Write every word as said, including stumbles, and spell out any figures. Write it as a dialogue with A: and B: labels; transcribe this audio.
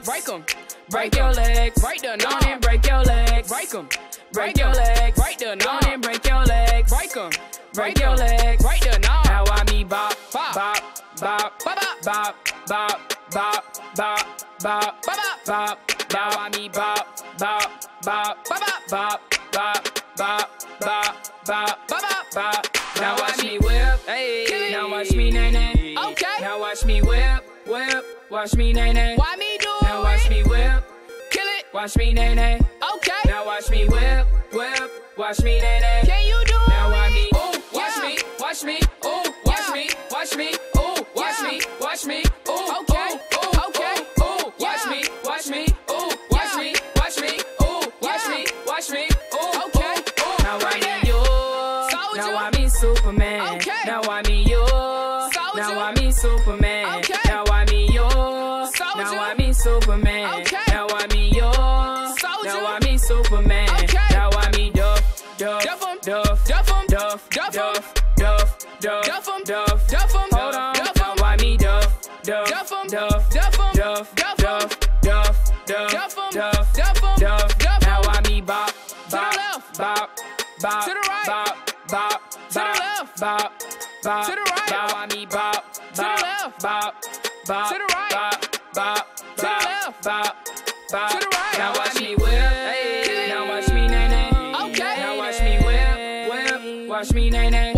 A: legs, break them. Break your legs, break the knob and break your legs, break them. Break your legs, break the knob and break your legs, break them. Break your legs, break the knob. Now I me bop, bop, bop, bop, bop, bop, bop, bop, bop, bop, bop, bop. Now I me bop, bop, bop, bop, bop, bop, bop, bop, bop, bop, bop. Now watch me whip, hey. Now watch me nay nay. Okay. Now watch me whip, whip. Watch me nay nay. Why me do it? Now watch me whip, kill it. Watch me nay nay. Okay. Now watch me whip, whip. Watch me nay nay. Can you do it? Now watch me, ooh, watch me, watch me, ooh, watch me, watch me, ooh, watch me, watch me, ooh, okay, ooh, okay, ooh, watch me, watch me, ooh, watch me, watch me, ooh, watch me, watch me, ooh, okay, ooh. Now I me you, now I me Superman. Okay. Now I me you, now I me Superman. Okay. Now I me you, now I me Superman. Okay. Now I me you, now I me Superman. Okay. Now I me Duff, Duff, Duff, Duff, Duff, Duff, Duff, Duff, Duff, Duff, Duff, Duff. Hold on, now I me Duff, Duff, Duff, Duff, Duff, Duff, Duff, Duff, Duff, Duff, Duff, Duff. Now I me bop, bop, bop, bop, to the right, bop, bop, to the left, bop, bop, to the right. Now I me bop, to the left, bop, bop, to the right, bop, bop, to the left, bop, bop, to the right. Now watch me whip, hey. Now watch me nay nay. Okay. Now watch me whip, whip. Watch me nay nay.